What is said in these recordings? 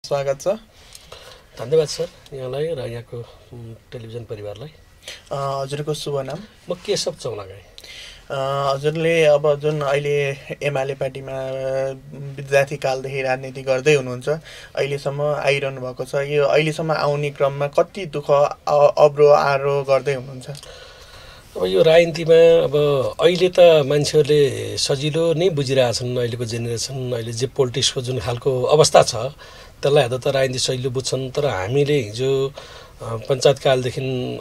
स्वागत छ। धन्यवाद सर यहाँलाई र यहाँको टेलिभिजन परिवारलाई। हजुरको शुभ नाम? म केशव चौलागाई। हजुरले अब जुन अहिले एमाले पार्टीमा विद्यार्थी कालदेखि राजनीति गर्दै हुनुहुन्छ, अहिलेसम्म आइरहनु भएको छ। यो अहिलेसम्म आउने क्रममा कति दुःख अब्रो आरो गर्दै हुनुहुन्छ? अब यो राजनीतिमा अब अहिले त मान्छेहरूले सजिलो नै बुझिरहेछन्। अहिलेको जेनेरेसन, अहिले जे पोलिटिक्सको जुन खालको अवस्था छ त्यसलाई हेर्दा त राजनीति सजिलो बुझ्छन्। तर हामीले हिजो पञ्चायत कालदेखि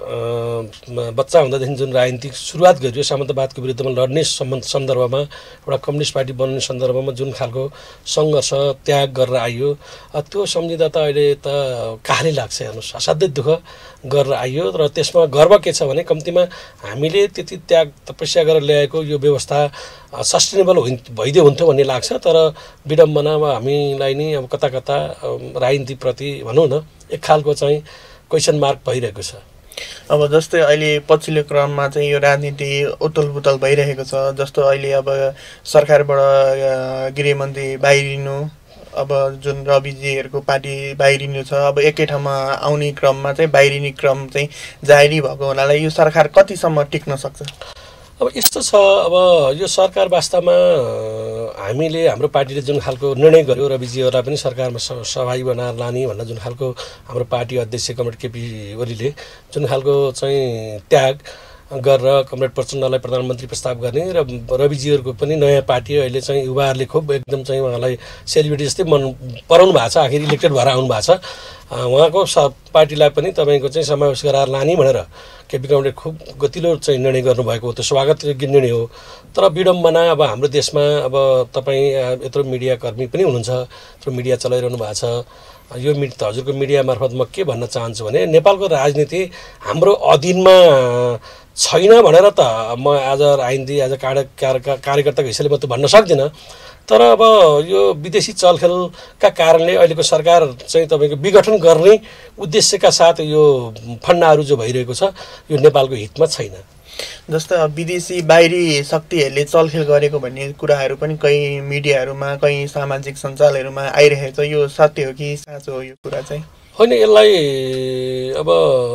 बच्चा हुँदादेखि जुन राजनीतिक सुरुवात गरियो सामन्तवादको विरुद्धमा लड्ने सन्दर्भमा, एउटा कम्युनिस्ट पार्टी बन्ने सन्दर्भमा जुन खालको सङ्घर्ष त्याग गरेर आइयो, त्यो सम्झिँदा त अहिले त काहाली लाग्छ। हेर्नुहोस्, असाध्यै दुःख गरेर आइयो। र त्यसमा गर्व के छ भने कम्तीमा हामीले त्यति त्याग तपस्या गरेर ल्याएको यो व्यवस्था सस्टेनेबल भइदियो हुन्थ्यो भन्ने लाग्छ। तर विडम्बना अब हामीलाई नै अब कता कता राजनीतिप्रति भनौँ न एक खालको चाहिँ क्वेसन मार्क भइरहेको छ। अब जस्तै अहिले पछिल्लो क्रममा चाहिँ यो राजनीति उथलपुथल भइरहेको छ। जस्तो अहिले अब सरकारबाट गृहमन्त्री बाहिरिनु, अब जुन रविजीहरूको पार्टी बाहिरिनु छ, अब एकै ठाउँमा आउने क्रममा चाहिँ बाहिरिने क्रम चाहिँ जारी भएको हुनाले यो सरकार कतिसम्म टिक्न सक्छ? अब यस्तो छ, अब यो सरकार वास्तवमा हामीले हाम्रो पार्टीले जुन खालको निर्णय गर्यो, रविजीहरूलाई पनि सरकारमा सहभागी बनाएर लाने भनेर जुन खालको हाम्रो पार्टी अध्यक्ष कमरेड केपी ओलीले जुन खालको चाहिँ त्याग गरेर कमरेड प्रचण्डलाई प्रधानमन्त्री प्रस्ताव गर्ने र रविजीहरूको पनि नयाँ पार्टी अहिले चाहिँ युवाहरूले खुब एकदम चाहिँ उहाँलाई सेलिब्रिटी जस्तै मन पराउनु भएको छ। आखिर इलेक्टेड भएर आउनु भएको छ। उहाँको पार्टीलाई पनि तपाईँको चाहिँ समावेश गराएर लाने भनेर केपी कमरेडले खुब गतिलो चाहिँ निर्णय गर्नुभएको हो। त्यो स्वागत योग्य निर्णय हो। तर विडम्बना अब हाम्रो देशमा अब तपाईँ यत्रो मिडियाकर्मी पनि हुनुहुन्छ, यत्रो मिडिया चलाइरहनु भएको छ। यो हजुरको मिडिया मार्फत म के भन्न चाहन्छु भने नेपालको राजनीति हाम्रो अधीनमा छैन भनेर त म आज राजनीति आज कार्यकर्ताको हिसाबले म त भन्न सक्दिनँ। तर अब यो विदेशी चलखेलका कारणले अहिलेको सरकार चाहिँ तपाईँको विघटन गर्ने उद्देश्यका साथ यो फन्डाहरू जो भइरहेको छ यो नेपालको हितमा छैन। जस्तो विदेशी बाहिरी शक्तिहरूले चलखेल गरेको भन्ने कुराहरू पनि कहीँ मिडियाहरूमा, कहीँ सामाजिक सञ्जालहरूमा आइरहेको छ। यो सत्य हो कि साँचो हो यो कुरा चाहिँ? होइन, यसलाई अब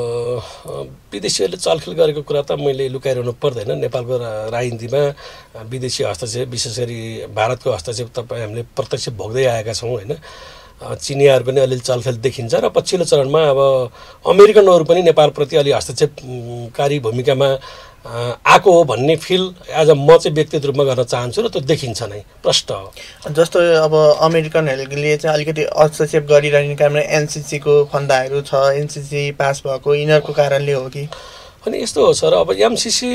विदेशीहरूले चलखेल गरेको कुरा त मैले लुकाइरहनु पर्दैन। नेपालको राजनीतिमा विदेशी हस्तक्षेप, विशेष गरी भारतको हस्तक्षेप तपाईँ हामीले प्रत्यक्ष भोग्दै आएका छौँ होइन। चिनियाहरूको पनि अलिअलि चलखेल देखिन्छ र पछिल्लो चरणमा अब अमेरिकनहरू पनि नेपालप्रति अलि हस्तक्षेपकारी भूमिकामा आएको हो भन्ने फिल आज म चाहिँ व्यक्तिगत रूपमा गर्न चाहन्छु र त्यो देखिन्छ नै प्रष्ट हो। जस्तो अब अमेरिकनहरूले चाहिँ अलिकति हस्तक्षेप गरिरहने कारणले एनसिसीको फन्दाहरू छ, एनसिसी पास भएको यिनीहरूको कारणले हो कि? अनि यस्तो हो सर, अब एमसिसी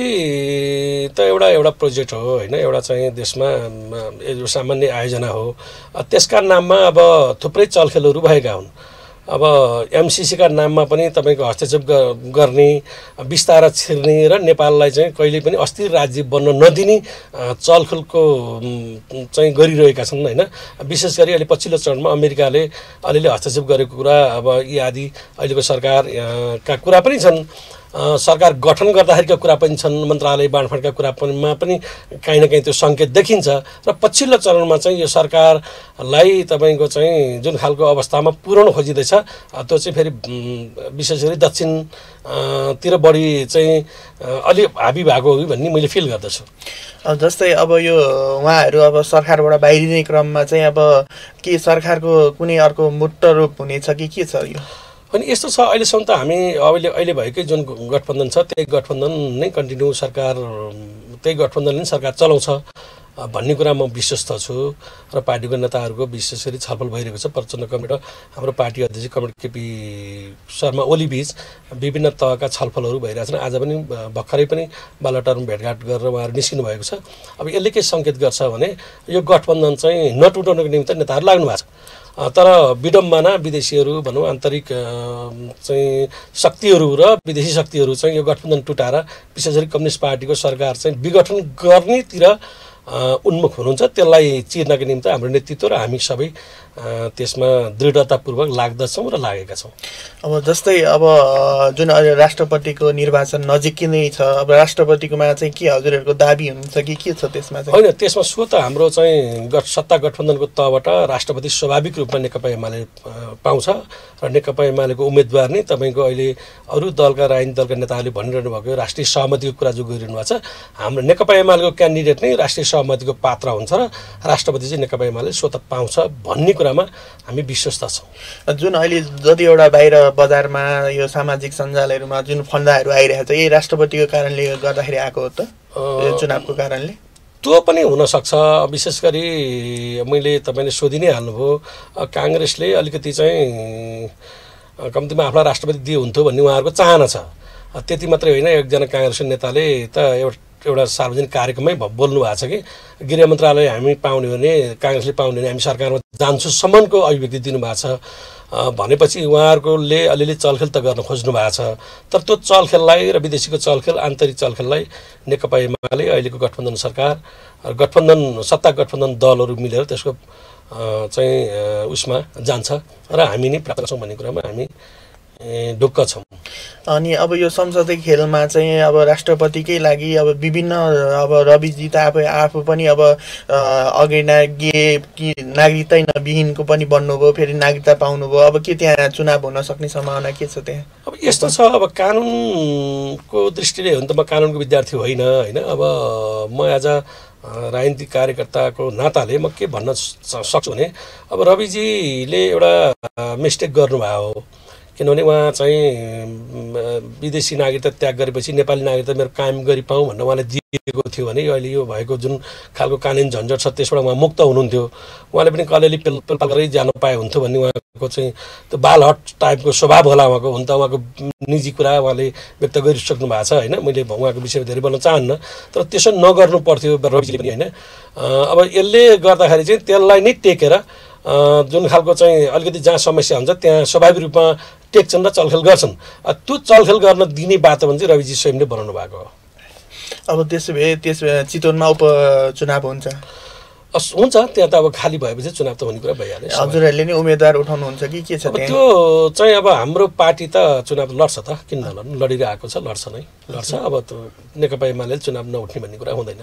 त एउटा प्रोजेक्ट हो होइन, एउटा चाहिँ देशमा सामान्य आयोजना हो। त्यसका नाममा अब थुप्रै चलखेलहरू भएका हुन्। अब एमसिसीका नाममा पनि तपाईँको हस्तक्षेप गर्ने, बिस्तारा छिर्ने र नेपाललाई चाहिँ कहिले पनि अस्थिर राज्य बन्न नदिने चलखेलको चाहिँ गरिरहेका छन् होइन। विशेष गरी अहिले पछिल्लो चरणमा अमेरिकाले अलिअलि हस्तक्षेप गरेको कुरा, अब यी आदि अहिलेको सरकारका कुरा पनि छन्। सरकार गठन गर्दाखेरिका कुरा पनि छन्, मन्त्रालय बाँडफाँडका कुरामा पनि काहीँ न काहीँ त्यो सङ्केत देखिन्छ। र पछिल्लो चरणमा चाहिँ यो सरकारलाई तपाईँको चाहिँ जुन खालको अवस्थामा पुर्याउन खोजिँदैछ त्यो चाहिँ फेरि विशेष गरी दक्षिणतिर बढी चाहिँ अलि हाबी भएको हो भन्ने मैले फिल गर्दछु। जस्तै अब यो उहाँहरू अब सरकारबाट बाहिरिने क्रममा चाहिँ अब के सरकारको कुनै अर्को मूर्त रूप हुनेछ कि के छ यो? अनि यस्तो छ, अहिलेसम्म त हामी अहिले भएकै जुन गठबन्धन छ त्यही गठबन्धन नै कन्टिन्यू सरकार, त्यही गठबन्धनले नै सरकार चलाउँछ भन्ने कुरा म विश्वस्त छु। र पार्टीको नेताहरूको विशेष गरी छलफल भइरहेको छ। प्रचण्ड कमरेड हाम्रो पार्टी अध्यक्ष कमरेड केपी शर्मा ओली बीच विभिन्न तहका छलफलहरू भइरहेछन्। आज पनि भर्खरै पनि बालटारमा भेटघाट गरेर उहाँहरू निस्किनु भएको छ। अब यसले के सङ्केत गर्छ भने यो गठबन्धन चाहिँ नटुटाउनको निमित्त नेताहरू लाग्नु भएको छ। तर विडम्बना विदेशीहरू भनौँ आन्तरिक चाहिँ शक्तिहरू र विदेशी शक्तिहरू चाहिँ यो गठबन्धन टुटाएर विशेष गरी कम्युनिस्ट पार्टीको सरकार चाहिँ विघटन गर्नेतिर उन्मुख हुनुहुन्छ त्यसलाई चिर्नका निम्ति हाम्रो नेतृत्व र हामी सबै त्यसमा दृढतापूर्वक लाग्दछौँ र लागेका छौँ। अब जस्तै अब जुन अहिले राष्ट्रपतिको निर्वाचन नजिकै नै छ, अब राष्ट्रपतिकोमा चाहिँ के हजुरहरूको दाबी हुन्छ कि के छ त्यसमा चाहिँ? होइन, त्यसमा सो त हाम्रो चाहिँ सत्ता गठबन्धनको तहबाट राष्ट्रपति स्वाभाविक रूपमा नेकपा एमाले पाउँछ र नेकपा एमालेको उम्मेदवार नै तपाईँको अहिले अरू दलका राजनीतिक दलका नेताहरूले भनिरहनु भएको राष्ट्रिय सहमतिको कुरा जो गरिरहनु भएको छ, हाम्रो नेकपा एमालेको क्यान्डिडेट नै राष्ट्रिय सहमतिको पात्र हुन्छ र राष्ट्रपति चाहिँ नेकपा एमाले स्वतः पाउँछ भन्ने कुरामा हामी विश्वस्त छौँ। जुन अहिले जतिवटा बाहिर बजारमा यो सामाजिक सञ्जालहरूमा जुन फन्दाहरू आइरहेको छ, यही राष्ट्रपतिको कारणले गर्दाखेरि आएको हो त, चुनावको कारणले? त्यो पनि हुनसक्छ। विशेष गरी मैले तपाईँले सोधि नै हाल्नुभयो, काङ्ग्रेसले अलिकति चाहिँ कम्तीमा आफूलाई राष्ट्रपति दिए हुन्थ्यो भन्ने उहाँहरूको चाहना छ। त्यति मात्रै होइन, एकजना काङ्ग्रेस नेताले त एउटा सार्वजनिक कार्यक्रममै बोल्नु भएको छ कि गृह मन्त्रालय हामी पाउने भने, काङ्ग्रेसले पाउने भने हामी सरकारमा जान्छु सम्मको अभिव्यक्ति दिनुभएको छ। भनेपछि उहाँहरूले अलिअलि चलखेल त गर्न खोज्नु भएको छ, तर त्यो चलखेललाई र विदेशीको चलखेल आन्तरिक चलखेललाई नेकपा एमाले अहिलेको गठबन्धन सरकार सत्ता गठबन्धन दलहरू मिलेर त्यसको चाहिँ उसमा जान्छ र हामी नै प्राप्त छौँ भन्ने कुरामा हामी ढुक्क छौँ। अनि अब यो संसदीय खेलमा चाहिँ अब राष्ट्रपतिकै लागि अब विभिन्न अब रविजी त आफू पनि अब अघि नागरिकता नविहीनको पनि बन्नुभयो, फेरि नागरिकता पाउनुभयो, अब के त्यहाँ चुनाव हुन सक्ने सम्भावना के छ त्यहाँ? अब यस्तो छ, अब कानुनको दृष्टिले हो भने त म कानुनको विद्यार्थी होइन, अब म एज अ राजनीतिक कार्यकर्ताको नाताले म के भन्न सक्छु भने अब रविजीले एउटा मिस्टेक गर्नुभयो हो, किनभने उहाँ चाहिँ विदेशी नागरिकता त्याग गरेपछि नेपाली नागरिकता मेरो कायम गरी पाऊँ भनेर उहाँले दिएको थियो भने अहिले यो भएको जुन खालको कानुनी झन्झट छ त्यसबाट उहाँ मुक्त हुनुहुन्थ्यो। उहाँले पनि कलिअलि पेलपाल गरेर जान पाए हुन्थ्यो भन्ने उहाँको चाहिँ त्यो बालहट टाइपको स्वभाव होला उहाँको। हुन त उहाँको निजी कुरा उहाँले व्यक्त गरिसक्नु भएको छ होइन, मैले उहाँको विषयमा धेरै बोल्न चाहन्न, तर त्यसो नगर्नु पर्थ्यो रविजीले पनि होइन। अब यसले गर्दाखेरि चाहिँ त्यसलाई नै टेकेर जुन खालको चाहिँ अलिकति जहाँ समस्या हुन्छ त्यहाँ स्वाभाविक रूपमा टेक्छन् र चलखेल गर्छन्। त्यो चलखेल गर्न दिने वातावरण चाहिँ रविजी स्वयंले बनाउनु भएको हो। अब त्यसो भए चितवनमा उपचुनाव हुन्छ? हुन्छ, त्यहाँ त अब खाली भएपछि चुनाव त हुने कुरा भइहाल्यो। हजुरहरूले नै उम्मेदवार उठाउनुहुन्छ कि के छ? त्यो चाहिँ अब हाम्रो पार्टी त चुनाव लड्छ त, किन नलड्नु, लडिरहेको छ, लड्छ। अब त्यो नेकपा एमाले चुनाव नउठ्ने भन्ने कुरा हुँदैन।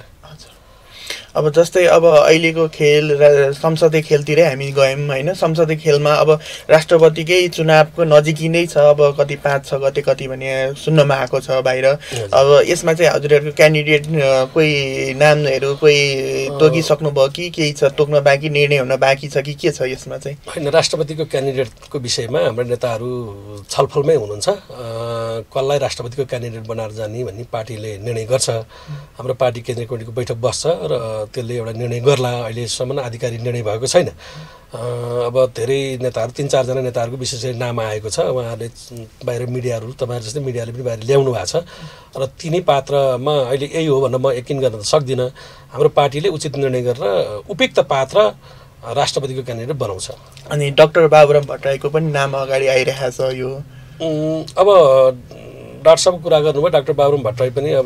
अब जस्तै अब अहिलेको खेल संसदीय खेलतिरै हामी गयौँ होइन, संसदीय खेलमा अब राष्ट्रपतिकै चुनावको नजिकै नै छ, अब कति 5-6 गते कति भने सुन्नमा आएको छ बाहिर। अब यसमा चाहिँ हजुरहरूको क्यान्डिडेट कोही नामहरू कोही तोकिसक्नुभयो कि केही छ तोक्न बाँकी, निर्णय हुन बाँकी छ कि के छ यसमा चाहिँ? होइन, राष्ट्रपतिको क्यान्डिडेटको विषयमा हाम्रो नेताहरू छलफलमै हुनुहुन्छ। कसलाई राष्ट्रपतिको क्यान्डिडेट बनाएर जाने भन्ने पार्टीले निर्णय गर्छ। हाम्रो पार्टी केन्द्रीय कमिटीको बैठक बस्छ र त्यसले एउटा निर्णय गर्ला। अहिलेसम्म आधिकारिक निर्णय भएको छैन। अब धेरै नेताहरू 3-4 जना नेताहरूको विशेष गरी नाम आएको छ। उहाँहरूले बाहिर मिडियाहरू तपाईँहरू जस्तै मिडियाले पनि बाहिर ल्याउनु भएको छ र तिनै पात्रमा अहिले यही हो भनेर म यकिन गर्न त सक्दिनँ। हाम्रो पार्टीले उचित निर्णय गरेर उपयुक्त पात्र राष्ट्रपतिको क्यान्डिडेट बनाउँछ। अनि डाक्टर बाबुराम भट्टराईको पनि नाम अगाडि आइरहेको छ। यो अब डाक्टर साहबको कुरा गर्नुभयो, डाक्टर बाबुराम भट्टराई पनि अब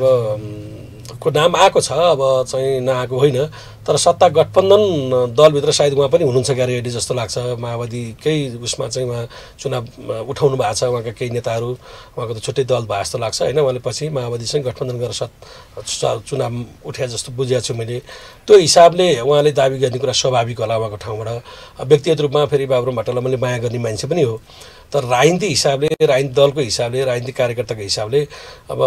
को नाम आएको छ, अब चाहिँ नआएको होइन, तर सत्ता गठबन्धन दलभित्र सायद उहाँ पनि हुनुहुन्छ क्यारे अहिले जस्तो लाग्छ। माओवादीकै उसमा चाहिँ उहाँ चुनाव उठाउनु भएको छ, उहाँका केही नेताहरू, उहाँको त छुट्टै दल भए जस्तो लाग्छ होइन। उहाँले पछि माओवादीसँग गठबन्धन गरेर चुनाव उठे जस्तो बुझेको छु मैले। त्यो हिसाबले उहाँले दाबी गर्ने कुरा स्वाभाविक होला उहाँको ठाउँबाट। व्यक्तिगत रूपमा फेरि बाबुराम भट्टराईलाई मैले माया गर्ने मान्छे पनि हो, तर राजनीतिक हिसाबले, राजनीतिक दलको हिसाबले, राजनीतिक कार्यकर्ताको हिसाबले अब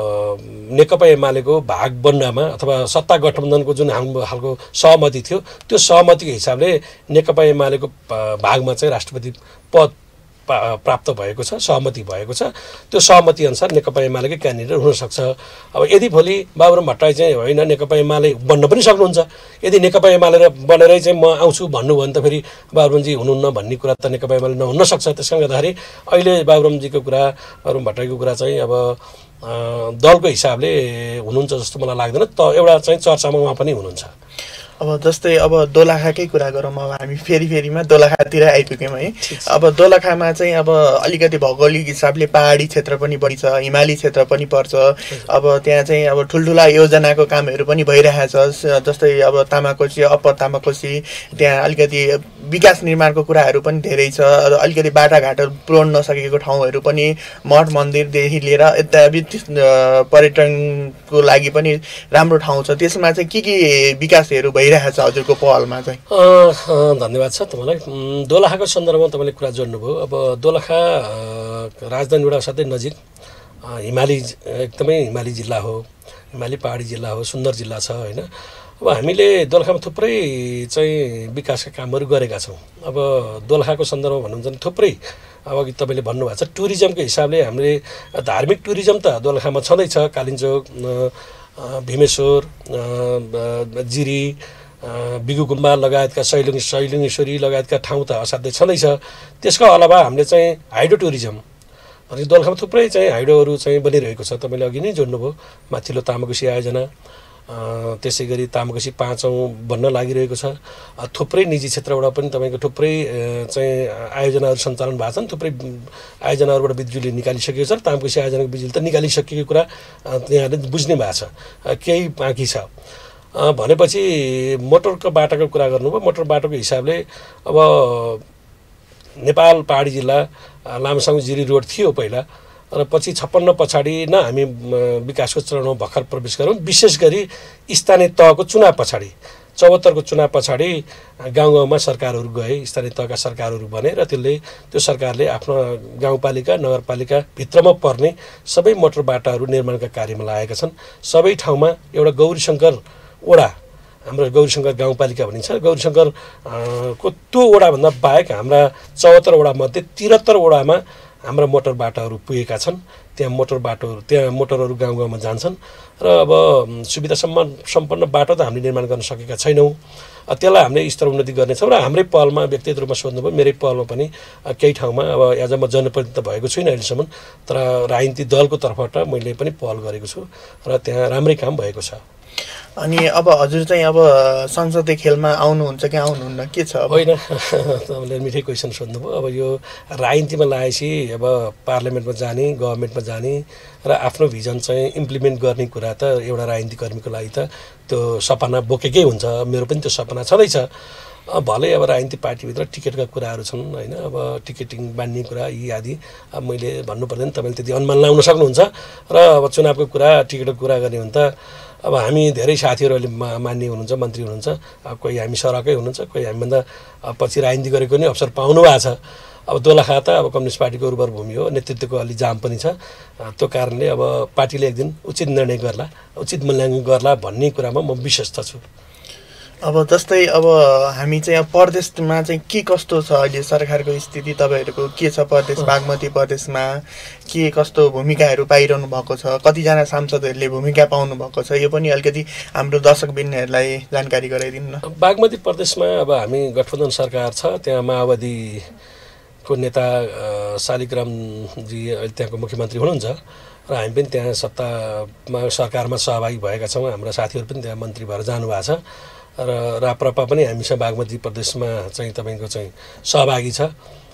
नेकपा एमालेको भाग बन्नमा अथवा सत्ता गठबन्धनको जुन हाम्रो खालको सहमति थियो त्यो सहमतिको हिसाबले नेकपा एमालेको भागमा चाहिँ राष्ट्रपति पद प्राप्त भएको छ, सहमति भएको छ। त्यो सहमति अनुसार नेकपा एमालेकै क्यान्डिडेट हुनसक्छ। अब यदि भोलि बाबुराम भट्टराई चाहिँ होइन नेकपा एमाले बन्न पनि सक्नुहुन्छ, यदि नेकपा एमाले बनेरै चाहिँ म आउँछु भन्नुभयो भने त फेरि बाबुरामजी हुनुहुन्न भन्ने कुरा त नेकपा एमाले नहुन सक्छ। त्यसकारण गर्दाखेरि अहिले बाबुरामजीको कुरा, बाबुराम भट्टराईको कुरा चाहिँ अब दलको हिसाबले हुनुहुन्छ जस्तो मलाई लाग्दैन। त एउटा चाहिँ चर्चामा उहाँ पनि हुनुहुन्छ। अब जस्तै अब दोलखाकै कुरा गरौँ, अब हामी फेरिमा दोलखातिर आइपुग्यौँ है। अब दोलखामा चाहिँ अब अलिकति भौगोलिक हिसाबले पहाडी क्षेत्र पनि बढी छ, हिमाली क्षेत्र पनि पर्छ। अब त्यहाँ चाहिँ अब ठुल्ठुला योजनाको कामहरू पनि भइरहेछ, जस्तै अब तामाकोसी, अप्पर तामाकोसी, त्यहाँ अलिकति विकास निर्माणको कुराहरू पनि धेरै छ। अलिकति बाटाघाटो पुर्याउन नसकेको ठाउँहरू पनि मठ मन्दिरदेखि लिएर इत्यादि पर्यटनको लागि पनि राम्रो ठाउँ छ। त्यसमा चाहिँ के विकासहरू भइरहेछ हजुरको पहलमा चाहिँ? धन्यवाद छ तपाईँलाई। दोलखाको सन्दर्भमा तपाईँले कुरा जोड्नुभयो। अब दोलखा राजधानीबाट साथै नजिक हिमाली, एकदमै हिमाली जिल्ला हो, हिमाली पहाडी जिल्ला हो, सुन्दर जिल्ला छ होइन। अब हामीले दोलखामा थुप्रै चाहिँ विकासका कामहरू गरेका छौँ। अब दोलखाको सन्दर्भमा भन्नुहुन्छ भने थुप्रै, अब अघि तपाईँले भन्नुभएको छ टुरिज्मको हिसाबले हामीले धार्मिक टुरिज्म त दोलखामा छँदैछ। कालिन्चोक, भीमेश्वर, जिरी, बिगु गुम्बा लगायतका शैलिङेश्वरी लगायतका ठाउँ त असाध्यै छँदैछ। त्यसको अलावा हामीले चाहिँ हाइड्रो टुरिज्म, अनि दोलखामा थुप्रै चाहिँ हाइड्रोहरू चाहिँ बनिरहेको छ। तपाईँले अघि नै जोड्नुभयो माथिल्लो तामाकोसी आयोजना, त्यसै गरी तामाकोसी 5औँ बन्न लागिरहेको छ। थुप्रै निजी क्षेत्रबाट पनि तपाईँको थुप्रै चाहिँ आयोजनाहरू सञ्चालन भएको छन्। थुप्रै आयोजनाहरूबाट बिजुली निकालिसकेको छ र तामाकोसी आयोजनाको बिजुली त निकालिसकेको कुरा यहाँले बुझ्ने भएको छ, केही बाँकी छ। भनेपछि मोटरको बाटोको कुरा गर्नुभयो। मोटर बाटोको हिसाबले अब नेपाल पहाडी जिल्ला लामसाङ जिरी रोड थियो पहिला, र पछि 56 पछाडि न हामी विकासको चरणमा भर्खर प्रवेश गऱ्यौँ। विशेष गरी स्थानीय तहको चुनाव पछाडि, 74 को चुनाव पछाडि गाउँ गाउँमा सरकारहरू गए, स्थानीय तहका सरकारहरू बने र त्यो सरकारले आफ्नो गाउँपालिका नगरपालिका भित्रमा पर्ने सबै मोटर बाटाहरू निर्माणका कार्यमा लागेका छन्। सबै ठाउँमा एउटा गौरीशङ्कर वडा, हाम्रो गौरीशङ्कर गाउँपालिका भनिन्छ, गौरीशङ्कर को त्यो वडाभन्दा बाहेक हाम्रा 74 वडामध्ये 73 वडामा हाम्रा मोटर बाटोहरू पुगेका छन्। त्यहाँ मोटरहरू गाउँ गाउँमा जान्छन् र अब सुविधा सम्पन्न बाटो त हामीले निर्माण गर्न सकेका छैनौँ। त्यसलाई हामीले स्तर उन्नति गर्नेछौँ र हाम्रै पहलमा व्यक्तिगत रूपमा सोध्नुभयो, मेरै पहलमा पनि केही ठाउँमा अब एज म जनप्रतिनिधि त भएको छुइनँ अहिलेसम्म, तर राजनीतिक दलको तर्फबाट मैले पनि पहल गरेको छु र त्यहाँ राम्रै काम भएको छ। अनि अब हजुर चाहिँ अब संसदीय खेलमा आउनुहुन्छ कि आउनुहुन्न, के छ? होइन, तपाईँले मिठै क्वेसन सोध्नुभयो। अब यो राजनीतिमा लागेपछि अब पार्लियामेन्टमा जाने, गभर्मेन्टमा जाने र आफ्नो भिजन चाहिँ इम्प्लिमेन्ट गर्ने कुरा त एउटा राजनीतिक कर्मीको लागि त त्यो सपना बोकेकै हुन्छ। मेरो पनि त्यो सपना छँदैछ। भलै अब राजनीतिक पार्टीभित्र टिकटका कुराहरू छन् होइन, अब टिकटिङ बाँड्ने कुरा यी आदि अब मैले भन्नु पर्दैन, तपाईँले त्यति अनुमान लगाउन सक्नुहुन्छ। र अब चुनावको कुरा, टिकटको कुरा गर्ने भने त अब हामी धेरै साथीहरू अहिले मान्य हुनुहुन्छ, मन्त्री हुनुहुन्छ, कोही हामी सरकै हुनुहुन्छ, कोही हामीभन्दा पछि राजनीति गरेको पनि अवसर पाउनु भएको छ। अब दोलखा त अब कम्युनिस्ट पार्टीको उर्वर भूमि हो, नेतृत्वको अलि जाम पनि छ। त्यो कारणले अब पार्टीले एक दिन उचित निर्णय गर्ला, उचित मूल्याङ्कन गर्ला भन्ने कुरामा म विश्वस्त छु। अब जस्तै अब हामी चाहिँ अब प्रदेशमा चाहिँ के कस्तो छ अहिले सरकारको स्थिति, तपाईँहरूको के छ प्रदेश, बागमती प्रदेशमा के कस्तो भूमिकाहरू पाइरहनु भएको छ, कतिजना सांसदहरूले भूमिका पाउनु भएको छ, यो पनि अलिकति हाम्रो दर्शकबिनहरूलाई जानकारी गराइदिनु न। बागमती प्रदेशमा अब हामी गठबन्धन सरकार छ, त्यहाँ माओवादीको नेता शालिग्रामजी अहिले त्यहाँको मुख्यमन्त्री हुनुहुन्छ र हामी पनि त्यहाँ सत्तामा सरकारमा सहभागी भएका छौँ। हाम्रा साथीहरू पनि त्यहाँ मन्त्री भएर जानुभएको छ र राप्रपा पनि हामीसँग बागमती प्रदेशमा चाहिँ तपाईँको चाहिँ सहभागी छ।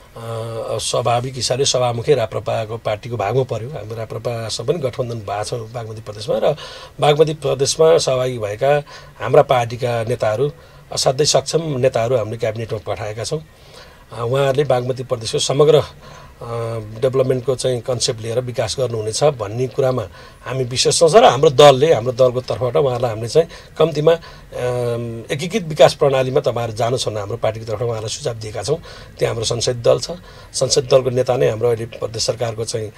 स्वाभाविक हिसाबले सभामुखी राप्रपाको पार्टीको भागमा पर्यो। हाम्रो राप्रपासँग पनि गठबन्धन भएको छ बागमती प्रदेशमा, र बागमती प्रदेशमा सहभागी भएका हाम्रा पार्टीका नेताहरू, असाध्यै सक्षम नेताहरू हामीले क्याबिनेटमा पठाएका छौँ। उहाँहरूले बागमती प्रदेशको समग्र डेभलपमेन्टको चाहिँ कन्सेप्ट लिएर विकास गर्नुहुनेछ भन्ने कुरामा हामी विश्वास छ र हाम्रो दलको तर्फबाट उहाँहरूलाई हामीले चाहिँ कम्तीमा एकीकृत विकास प्रणालीमा तपाईँहरू जानुहोस् भनेर हाम्रो पार्टीको तर्फबाट उहाँहरूलाई सुझाव दिएका छौँ। त्यहाँ हाम्रो संसदीय दल छ, संसदीय दलको नेता नै हाम्रो अहिले प्रदेश सरकारको चाहिँ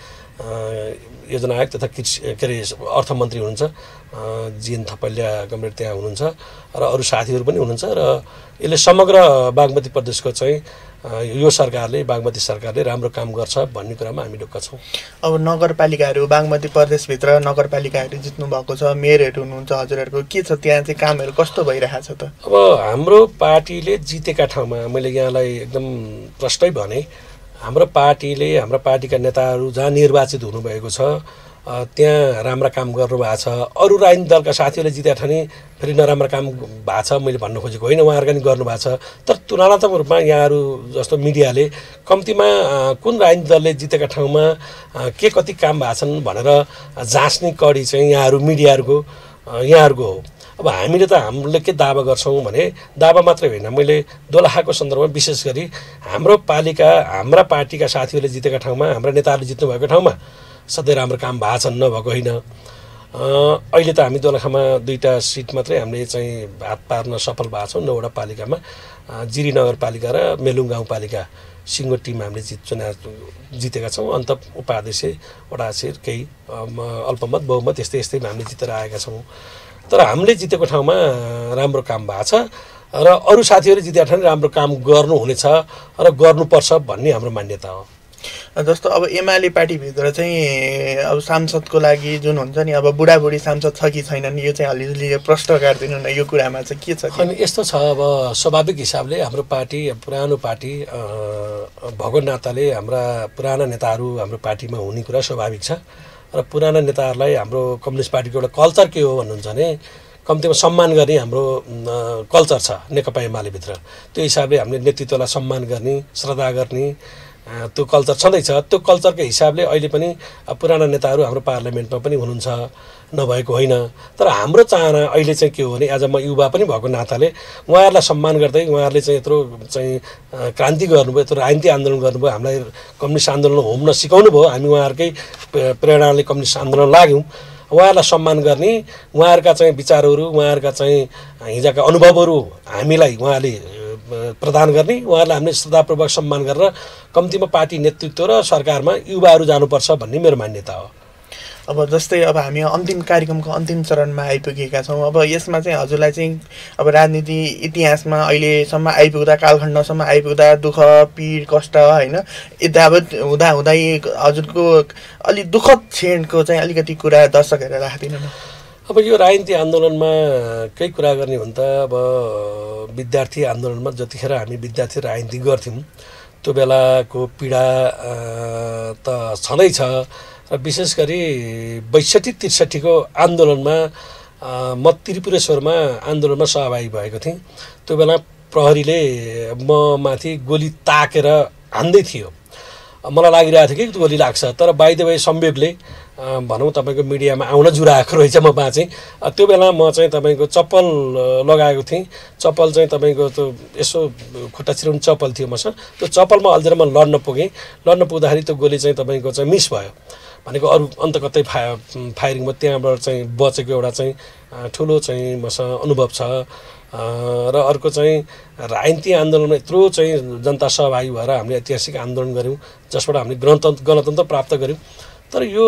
योजना आयोग तथा के अरे अर्थमन्त्री हुनुहुन्छ जिएन थपलिया गम्भीर त्यहाँ हुनुहुन्छ र अरू साथीहरू पनि हुनुहुन्छ। र यसले समग्र बागमती प्रदेशको चाहिँ यो सरकारले, बागमती सरकारले राम्रो काम गर्छ भन्ने कुरामा हामी ढुक्क छौँ। अब नगरपालिकाहरू, बागमती प्रदेशभित्र नगरपालिकाहरू जित्नु भएको छ, मेयरहरू हुनुहुन्छ हजुरहरूको, के छ त्यहाँ चाहिँ कामहरू कस्तो भइरहेछ त? अब हाम्रो पार्टीले जितेका ठाउँमा मैले यहाँलाई एकदम प्रष्टै भने, हाम्रो पार्टीले, हाम्रा पार्टीका नेताहरू जहाँ निर्वाचित हुनुभएको छ त्यहाँ राम्रा काम गर्नुभएको छ। अरू राजनीतिक दलका साथीहरूले जिते ठानी फेरि नराम्रो काम भएको छ मैले भन्नु खोजेको होइन, उहाँहरूका नि गर्नुभएको छ। तर तुलनात्मक रूपमा यहाँहरू जस्तो मिडियाले कम्तीमा कुन राजनीतिक दलले जितेका ठाउँमा के कति काम भएको छन् भनेर जाँच्ने कडी चाहिँ यहाँहरू मिडियाहरूको हो। अब हामीले त हामीले के दावा गर्छौँ भने दावा मात्रै होइन, मैले दोलखाको सन्दर्भमा विशेष गरी हाम्रो पालिका हाम्रा पार्टीका साथीहरूले जितेका ठाउँमा हाम्रा नेताहरूले जित्नुभएको ठाउँमा सधैँ राम्रो काम भएको छन्, नभएको होइन। अहिले त हामी दोलखामा 2टा सिट मात्रै हामीले चाहिँ हात पार्न सफल भएको छौँ। 9वटा पालिकामा जिरी नगरपालिका र मेलुङ गाउँपालिका सिङ्गो टिम हामीले जितेका छौँ। अन्त उपाध्यक्ष, वडा अध्यक्ष, केही अल्पमत बहुमत यस्तैमा हामीले जितेर आएका छौँ। तर हामीले जितेको ठाउँमा राम्रो काम भएको छ र अरू साथीहरूले जितेका ठाउँ राम्रो काम गर्नुहुनेछ र गर्नुपर्छ भन्ने हाम्रो मान्यता हो। जस्तो अब एमाले पार्टीभित्र चाहिँ अब सांसदको लागि जुन हुन्छ नि, अब बुढाबुढी सांसद छ कि छैनन्, यो चाहिँ अलिअलि प्रश्न गरिदिनु न, यो कुरामा चाहिँ के छ? अनि यस्तो छ, अब स्वाभाविक हिसाबले हाम्रो पार्टी पुरानो पार्टी भएको नाताले हाम्रा पुराना नेताहरू हाम्रो पार्टीमा हुने कुरा स्वाभाविक छ। र पुराना नेताहरूलाई हाम्रो कम्युनिस्ट पार्टीको एउटा कल्चर के हो भन्नुहुन्छ भने कम्तीमा सम्मान गर्ने हाम्रो कल्चर छ नेकपा एमालेभित्र। त्यो हिसाबले हामीले नेतृत्वलाई सम्मान गर्ने, श्रद्धा गर्ने त्यो कल्चर छँदैछ। त्यो कल्चरको हिसाबले अहिले पनि पुराना नेताहरू हाम्रो पार्लियामेन्टमा पनि हुनुहुन्छ, नभएको होइन। तर हाम्रो चाहना अहिले चाहिँ के हो भने आज म युवा पनि भएको नाताले उहाँहरूलाई सम्मान गर्दै उहाँहरूले चाहिँ यत्रो चाहिँ क्रान्ति गर्नुभयो, यत्रो राजनीतिक आन्दोलन गर्नुभयो, हामीलाई कम्युनिस्ट आन्दोलन होम्न सिकाउनु भयो, हामी उहाँहरूकै प्रेरणाले कम्युनिस्ट आन्दोलन लाग्यौँ। उहाँहरूलाई सम्मान गर्ने, उहाँहरूका चाहिँ विचारहरू, उहाँहरूका चाहिँ हिजोका अनुभवहरू हामीलाई उहाँले प्रदान गर्ने, उहाँहरूलाई हामीले श्रद्धापूर्वक सम्मान गरेर कम्तीमा पार्टी नेतृत्व र सरकारमा युवाहरू जानुपर्छ भन्ने मेरो मान्यता हो। अब जस्तै अब हामी अन्तिम कार्यक्रमको अन्तिम चरणमा आइपुगेका छौँ। अब यसमा चाहिँ हजुरलाई चाहिँ अब राजनीति इतिहासमा अहिलेसम्म आइपुग्दा, कालखण्डसम्म आइपुग्दा दुःख पीड कष्ट होइन यतावत हुँदाहुँदै हजुरको अलिक दुःखद क्षणको चाहिँ अलिकति कुरा दर्शकहरूले राखिदिनु न। अब यो राजनीतिक आन्दोलनमा केही कुरा गर्ने भने त अब विद्यार्थी आन्दोलनमा जतिखेर हामी विद्यार्थी राजनीति गर्थ्यौँ त्यो बेलाको पीडा त छँदैछ। र विशेष गरी 62-63 को आन्दोलनमा म त्रिपुरेश्वरमा आन्दोलनमा सहभागी भएको थिएँ। त्यो बेला प्रहरीले म माथि गोली ताकेर हान्दै थियो। मलाई लागिरहेको थियो कि गोली लाग्छ, तर बाइ द वे संयोगले भनौँ तपाईँको मिडियामा आउन जुराएको रहेछ, म बाँचेँ। त्यो बेला म चाहिँ तपाईँको चप्पल लगाएको थिएँ। चप्पल चाहिँ तपाईँको त्यो यसो खुट्टा छिराउने चप्पल थियो मसँग। त्यो चप्पलमा अल्झेर म लड्न पुग्दाखेरि त्यो गोली चाहिँ तपाईँको चाहिँ मिस भयो। भनेको अरू अन्त कतै फायरिङ भयो, त्यहाँबाट चाहिँ बचेको एउटा चाहिँ ठुलो चाहिँ मसँग अनुभव छ। र अर्को चाहिँ राजनीतिक आन्दोलनमा यत्रो चाहिँ जनता सहभागी भएर हामीले ऐतिहासिक आन्दोलन गऱ्यौँ, जसबाट हामीले गणतन्त्र प्राप्त गऱ्यौँ। तर यो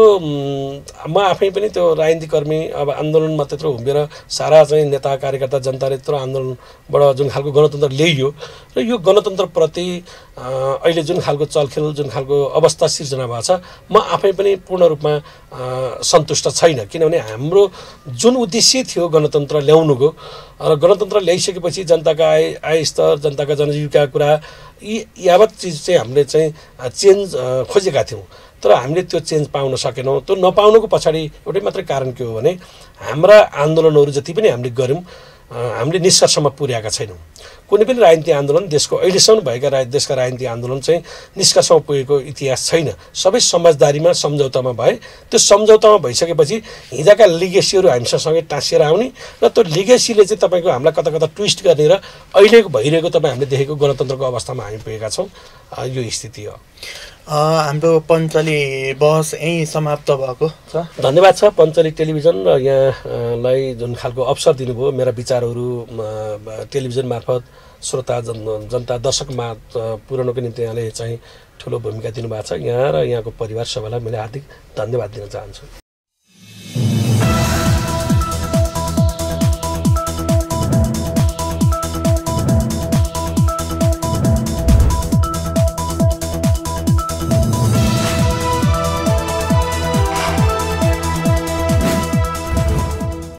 म आफै पनि त्यो राजनीतिक कर्मी अब आन्दोलनमा त्यत्रो हुम्बेर सारा चाहिँ नेता कार्यकर्ता जनताले त्यत्रो आन्दोलनबाट जुन खालको गणतन्त्र ल्याइयो र यो गणतन्त्रप्रति अहिले जुन खालको चलखेल, जुन खालको अवस्था सिर्जना भएको छ, म आफै पनि पूर्ण रूपमा सन्तुष्ट छैन। किनभने हाम्रो जुन उद्देश्य थियो गणतन्त्र ल्याउनुको र गणतन्त्र ल्याइसकेपछि जनताका आय स्तर, जनताका जनजीविका कुरा यी यावत चिज चाहिँ हामीले चाहिँ चेन्ज खोजेका थियौँ। तर हामीले त्यो चेन्ज पाउन सकेनौँ। त्यो नपाउनुको पछाडि एउटै मात्रै कारण के हो भने हाम्रा आन्दोलनहरू जति पनि हामीले गऱ्यौँ हामीले निष्कर्षमा पुर्याएका छैनौँ। कुनै पनि राजनीतिक आन्दोलन देशको अहिलेसम्म भएका देशका राजनीतिक आन्दोलन चाहिँ निष्कर्षमा पुगेको इतिहास छैन। सबै समझदारीमा सम्झौतामा भए। त्यो सम्झौतामा भइसकेपछि हिजोका लिगेसीहरू हामीसँगै टाँसिएर आउने र त्यो लिगेसीले चाहिँ तपाईँको हामीलाई कता कता ट्विस्ट गर्ने र अहिलेको भइरहेको तपाईँ हामीले देखेको गणतन्त्रको अवस्थामा हामी पुगेका छौँ। यो स्थिति हो। हाम्रो पञ्चली बहस यहीँ समाप्त भएको छ। धन्यवाद छ पञ्चली टेलिभिजन र यहाँलाई जुन खालको अवसर दिनुभयो मेरा विचारहरू टेलिभिजन मार्फत श्रोता जनता दर्शकमा पुर्याउनको निम्ति यहाँले चाहिँ ठुलो भूमिका दिनुभएको छ। यहाँ र यहाँको परिवार सबैलाई मैले हार्दिक धन्यवाद दिन चाहन्छु।